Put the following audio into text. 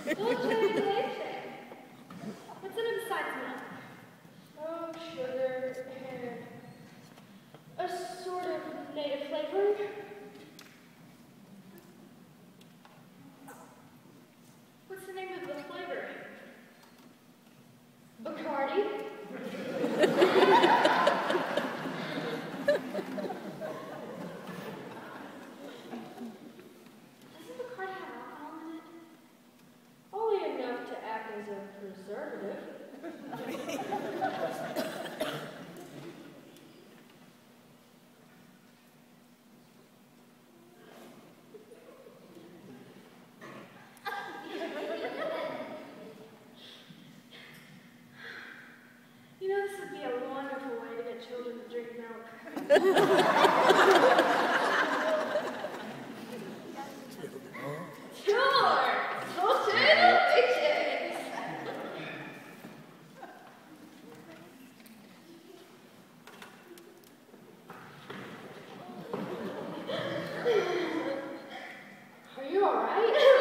What's in it besides milk? Oh, sugar and a sort of native flavoring. What's the name of the flavoring? Bacardi? Doesn't Bacardi have alcohol in it? Only enough to act as a preservative. You know, this would be a wonderful way to get children to drink milk. Sure! Potato pictures! Are you alright?